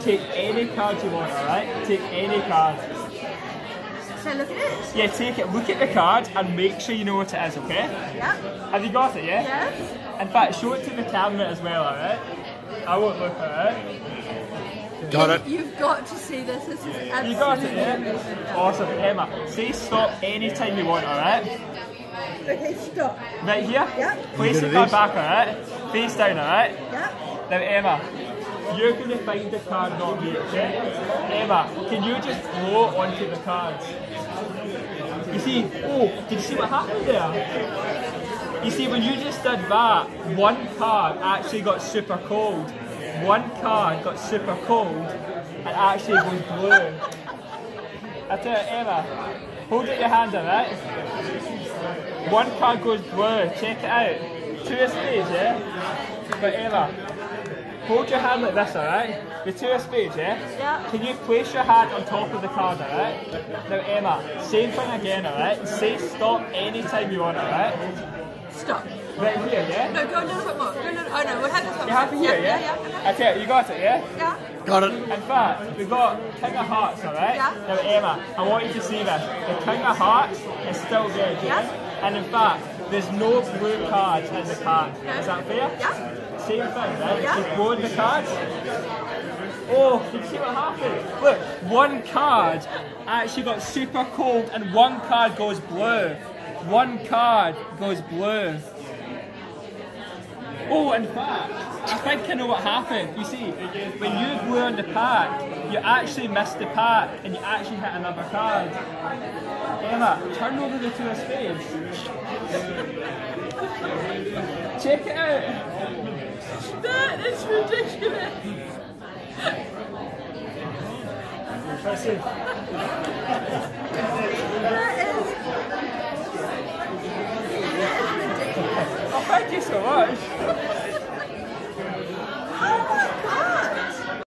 take any card you want, alright? Take any card. Should I look at it? Yeah, take it, look at the card and make sure you know what it is, okay? Yeah. Have you got it, yeah? Yes. In fact, show it to the camera as well, alright? I won't look at it. Got it. You've got to see this. This is absolutely You got it, yeah? amazing. Awesome. Emma, say stop anytime you want, alright? Okay, stop. Right here? Yeah. Place the card back, alright? Face down, alright? Yeah. Now, Emma, you're going to find the card, not me, okay? Emma, can you just blow onto the cards? You see, oh, did you see what happened there? You see, when you just did that, one card actually got super cold. One card got super cold and actually goes blue. I tell you, Emma, hold it your hand, alright? One card goes blue, check it out. Two of spades, yeah? But Emma, hold your hand like this, alright? The two of spades, yeah? Yeah. Can you place your hand on top of the card, alright? Now Emma, same thing again, alright? Say stop anytime you want, alright? Stop. Right here, yeah? No, go a little bit more. Go a little, oh no, we'll have this one. You happy here, yeah? Yeah. I tell you, you got it, yeah? Yeah. Got it. In fact, we've got King of Hearts, alright? Yeah. Now Emma, I want you to see this. The King of Hearts is still there, yeah? And in fact, there's no blue cards in the card. Is that fair? Yeah. Same thing, right? Yeah. Just blowing the cards. Oh, did you see what happened? Look, one card actually got super cold and one card goes blue. One card goes blue. Oh, in fact, I think I know what happened. You see, when you blew on the pack, you actually missed the pack and you actually hit another card. Emma, turn over the two of spades. Check it out. That is ridiculous. Impressive. That is ridiculous. Oh, thank you so much.